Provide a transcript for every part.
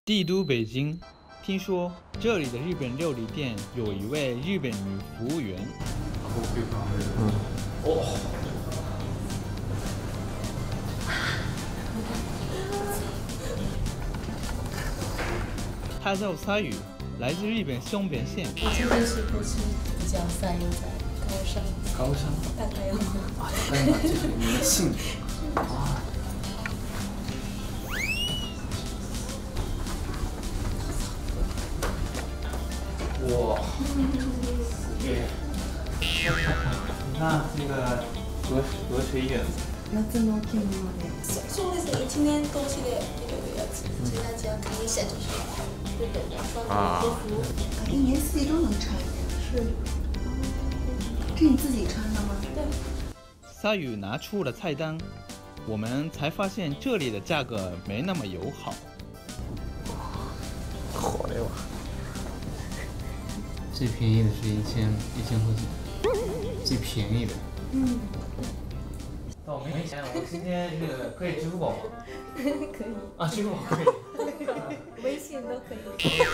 帝都北京，听说这里的日本料理店有一位日本女服务员。哦，她叫沙羽，来自日本松本县。 我这边是不是比较三又在高山？ 高山。 大概有吗？ 啊，大概这是你的姓。啊。哇，耶！那这个多水远。 夏の着物で。そうですね。一年通しで着れるやつ。这大家看一下，就是日本的双人和服。 一年四季都能穿。是。这你自己穿的吗？ 对。 沙羽拿出了菜单，我们才发现这里的价格没那么友好。 火了哇！最便宜的是1000块钱，最便宜的。嗯。倒没钱，我今天这个可以支付宝吗？ 可以。 啊，支付宝可以。 微信都可以。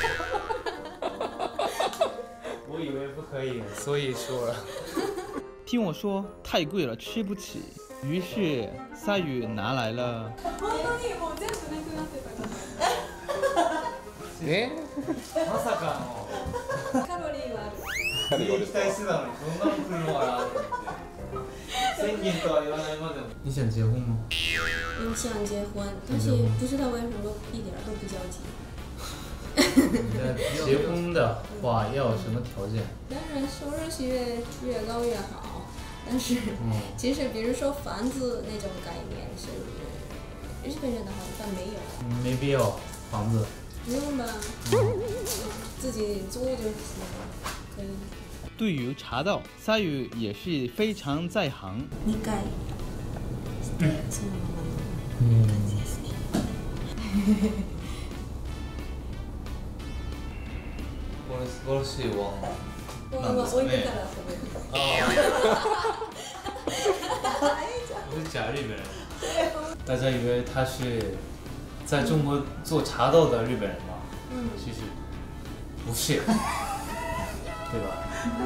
我以为不可以，所以说了。 听我说太贵了，吃不起。于是沙羽拿来了。 え？まさかの。 カロリーはある。 期待してたのにそんなの来るのかなと思って。1000元とは言わないまでも。你想结婚吗？ 我想结婚，但是不知道为什么一点都不着急。 结婚的话要有什么条件？ 当然收入是越高越好，但是其实比如说房子那种概念是日本人的话一般没有。 没必要房子。 不用吧，自己租就行了，可以。 对于茶道，沙羽也是非常在行。 2回してそのままの感じですね。 これ素晴らしいわ。 置いてから食べる。 我是假日本人。大家以为他是在中国做茶道的日本人吗？其实不是，对吧？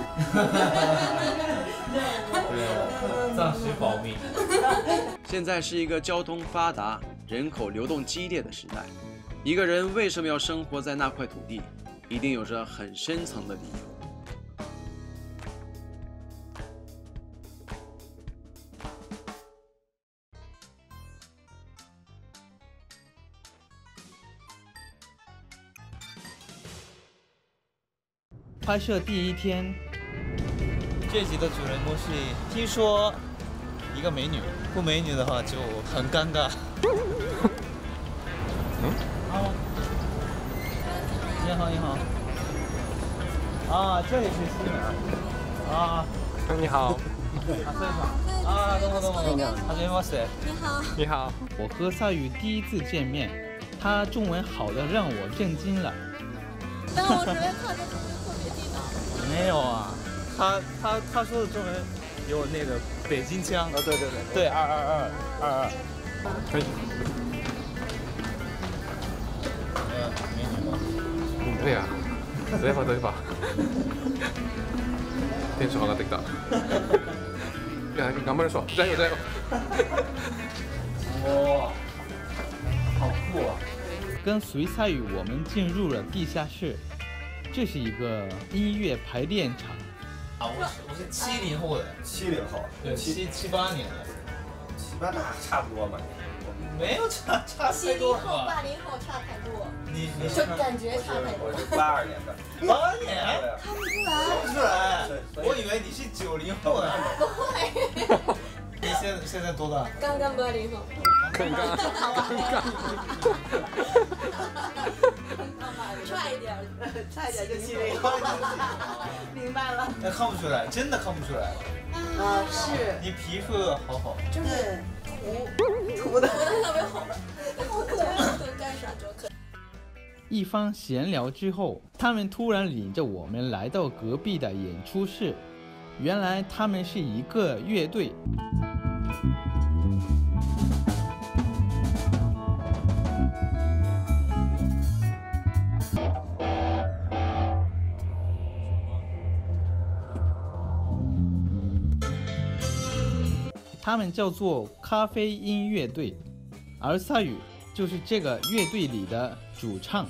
对，暂时保密。 现在是一个交通发达、人口流动激烈的时代。一个人为什么要生活在那块土地，一定有着很深层的理由。 拍摄第一天， 这集的主人公是听说一个美女，不美女的话就很尴尬。你好，你好。啊，这里是西门。啊， 你好。 啊，どうもどうもどうも。はじめまして。 你好。 你好。 我和沙羽第一次见面，他中文好的让我震惊了。 但我觉得他的中文特别地道。 没有啊，他说的中文有那个北京腔。啊，对对对。对，222。可以。美女吗？ 对呀。对吧对吧。テンション上がってきた。いや、頑張りましょう。加油加油。 哇，好酷啊！ 跟随沙羽，我们进入了地下室，这是一个音乐排练场。 啊，我是70后的。 70后， 对，78年的。 78那差不多嘛。 没有差太多吧？ 70后、80后差太多。 你就感觉差太多。 我是82年的。 82年？ 看不出来。 看不出来。我以为你是90后的。 不会。 你现在多大？ 刚刚80后。 刚刚。 差一点， 差一点就70后。明白了。 那看不出来，真的看不出来。 啊，是。 你皮肤好好。 就是涂的特别好，好可爱，干啥都可以。 一番闲聊之后，他们突然领着我们来到隔壁的演出室。原来他们是一个乐队。 他们叫做咖啡因乐队，而萨宇就是这个乐队里的主唱。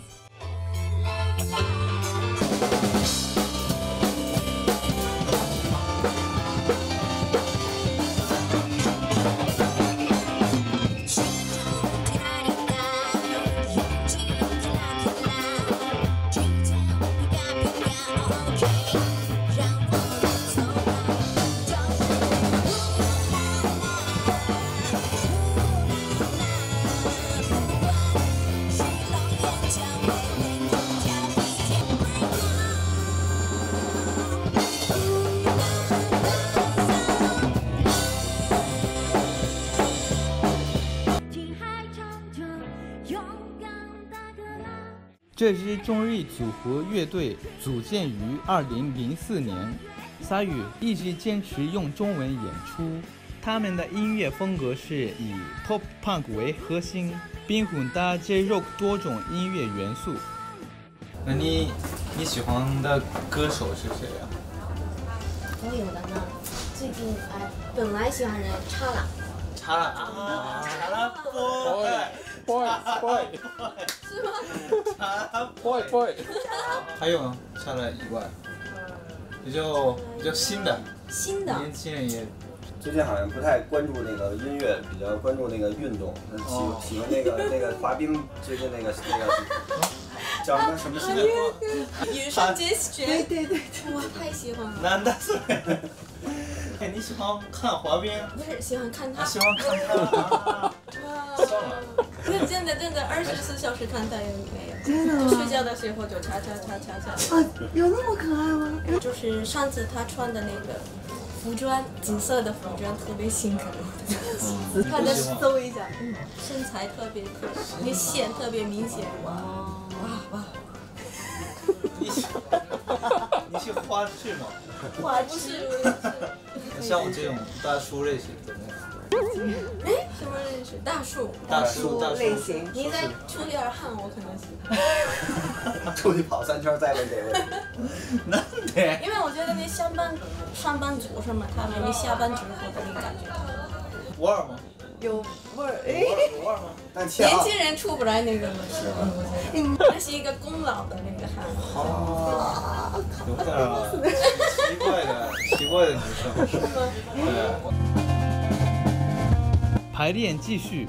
这支中日组合乐队组建于2004年，萨宇一直坚持用中文演出。他们的音乐风格是以 pop punk 为核心，并混搭 J-rock 多种音乐元素。 那你喜欢的歌手是谁啊？ 我有的呢，最近本来喜欢人查拉。 查拉啊，查拉 boy， 是吗？ 查拉 boy， 还有呢，查拉以外，比较新的年轻人也。 最近好像不太关注那个音乐，比较关注那个运动。喜欢那个滑冰，最近那个叫什么新的？ 羽生结弦。对，我太喜欢了。 难道是？哎，你喜欢看滑冰？ 不是，喜欢看他。 喜欢看他啊！算了。 真的，24小时看他有没有？ 真的吗？ 睡觉的时候就查。 啊，有那么可爱吗？ 就是上次他穿的那个服装，紫色的服装特别性感。 看着搜一下， 身材特别那线特别明显。哇！ 你是花痴吗？ 花痴。 像我这种大叔类型的那种。 哎，什么类型？大叔类型。 你再出点汗，我可能行。 出去跑3圈再问这个问题。 难得。 因为我觉得那上班族什么，他们那下班之后的那感觉。 味儿吗？ 有味儿， 有味儿吗？ 但年轻人出不来那个味儿，那是一个功劳的那个汗。 有点奇怪的女生。 是吗？ 对。 排练继续。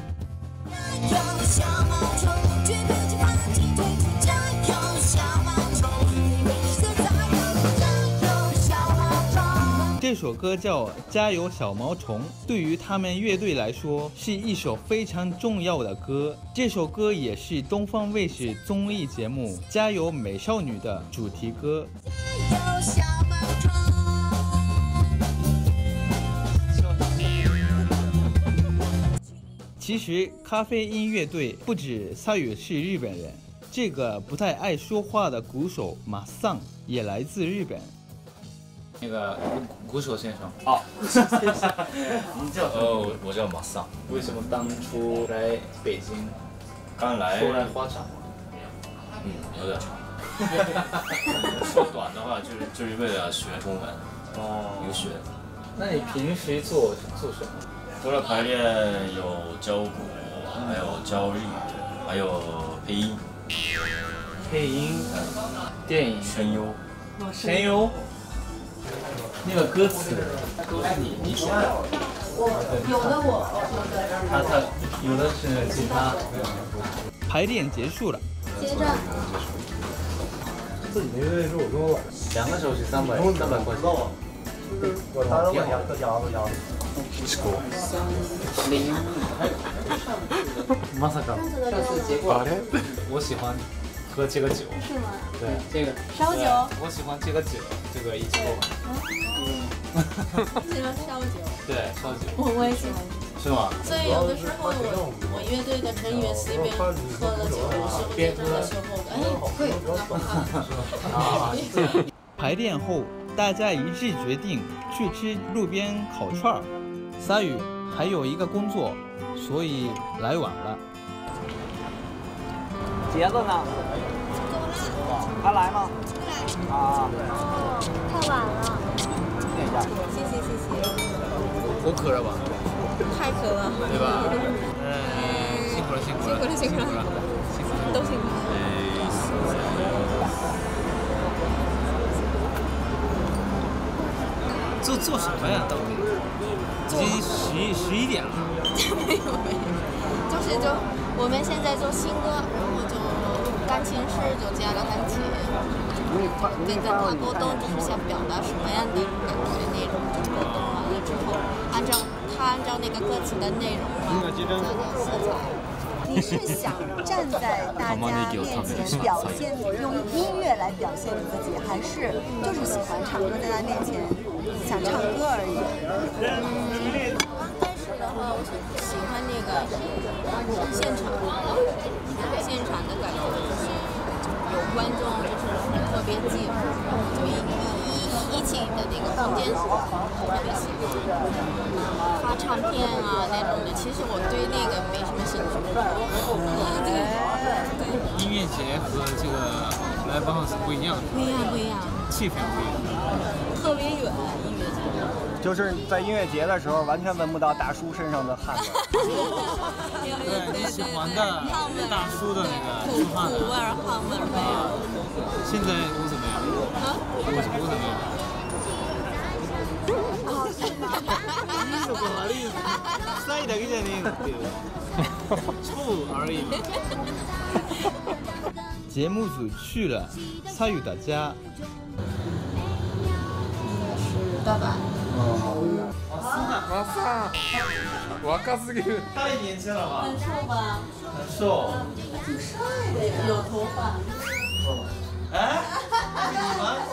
这首歌叫《加油小毛虫》，对于他们乐队来说是一首非常重要的歌。这首歌也是东方卫视综艺节目《加油美少女》的主题歌。其实咖啡音乐队不止萨宇是日本人，这个不太爱说话的鼓手马桑也来自日本。 那个鼓手先生。 你叫我叫马桑。 为什么当初来北京？ 刚来。 说来话长。 有点长。说短的话就是为了学中文。有学。 那你平时做什么？ 除了排练，有教鼓，还有教日语，还有配音。 配音。电影。 声优。 声优。那个歌词都是你写的？他有的是吉他。 排练结束了。 接着。 自己那个是我说 2个小时300块钱。 我当然2个家伙。 まさか。我喜欢喝这个酒。 是吗？ 对，这个烧酒。 我喜欢这个酒，这个一起喝吧。 喜欢烧酒。 对，烧酒。 我也喜欢。 是吗？ 所以有的时候我乐队的成员随便喝了酒的时候，边喝的时候，会。 排练后，大家一致决定去吃路边烤串儿。萨宇还有一个工作，所以来晚了。 茄子呢？他来吗？啊。 太晚了。 点一下。 谢谢。 我渴了吧？ 太渴了， 对吧？辛苦了，辛苦了， 辛苦了，辛苦了，都辛苦了。 做什么呀？到底已经11点了。 没有，就我们现在做新歌，然后就钢琴师就加了钢琴，跟他沟通，就是想表达什么样的感觉内容，就沟通完了之后，按照那个歌词的内容嘛，加点色彩。 你是想站在大家面前表现，用音乐来表现你自己，还是就是喜欢唱歌，在他面前想唱歌而已？ 刚开始的话，我是喜欢那个现场的感觉，就是有观众，就是特别近，就一起的那个空间，特别喜欢。发唱片啊那种的，其实我对那个没什么兴趣。对。 音乐节和这个 live house 不一样。 不一样。 气氛不一样。 特别远，音乐节。 就是在音乐节的时候，完全闻不到大叔身上的汗味。 对，你喜欢的大叔的那个出汗的。 土味儿、汗味儿没有。 现在我怎么样？我怎么样？いいのか悪いのか臭いだけじゃねえって臭而已。 节目组去了サユ的家。 是大阪。 若すぎる。 太年轻了吧？ 很瘦吧？ 很瘦。 挺帅的呀。有头发。 哎？你们？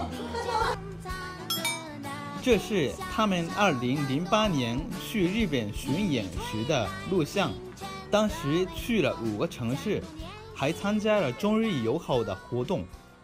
这是他们2008年去日本巡演时的录像，当时去了5个城市，还参加了中日友好的活动。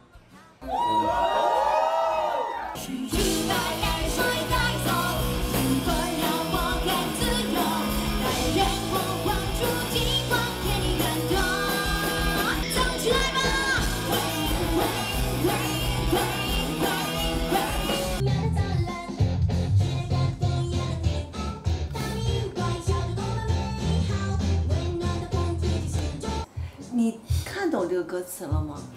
你看懂这个歌词了吗？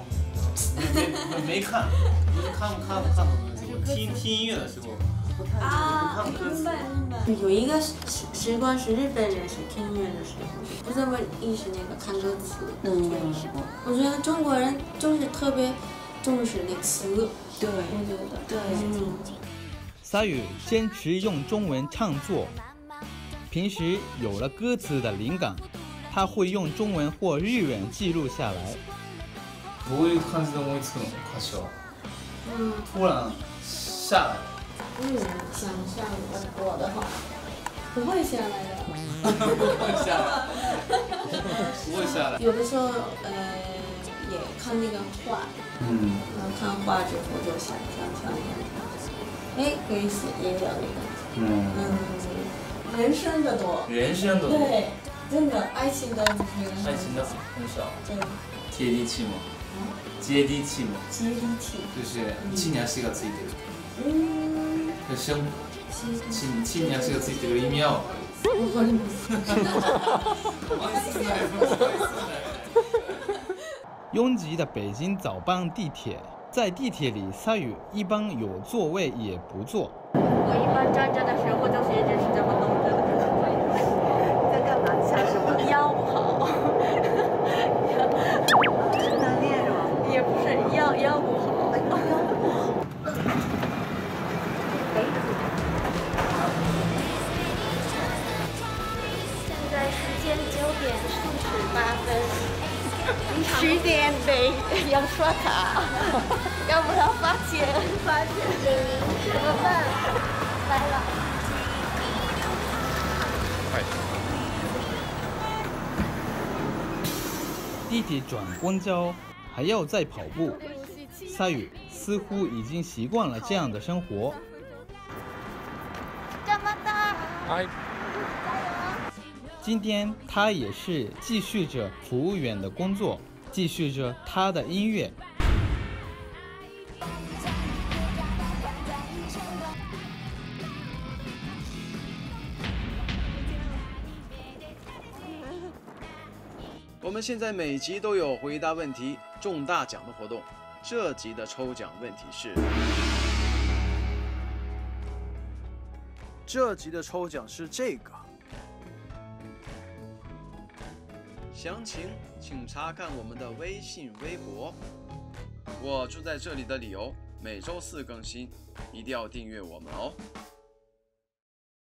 没看，看不懂。听音乐的时候。 明白。有一个时光是日本人是听音乐的时候，不这么意识那个看歌词。我觉得中国人就是特别重视那词。对，我觉得对。 サユ坚持用中文唱作，平时有了歌词的灵感，他会用中文或日文记录下来。 どういう感じで思いつくの歌詞は？突然下来。 想象我的话，不会下来的。 不会下来。 有的时候也看那个画，然后看画之后就想，可以写也有那个，人生的多。对，真的爱情的那个。 爱情的很少。 对。 接地气吗？接地气。就是地に足がついてる。地に足がついてる意味はわかります。 拥挤的北京早班地铁，在地铁里サユ一般有座位也不坐。 我一般站着的时候就是一直是这么弄着的。 你在干嘛？想什么？ 腰不好。 是锻炼是吗？ 也不是，腰不好。现在时间9点48分，10点得要刷卡，要不然罚钱，怎么办？来了。 地铁转公交还要再跑步，サユ似乎已经习惯了这样的生活。今天他也是继续着服务员的工作，继续着他的音乐。 我们现在每集都有回答问题中大奖的活动，这集的抽奖问题是。这集的抽奖是这个，详情请查看我们的微信、微博。我住在这里的理由每周4更新，一定要订阅我们哦。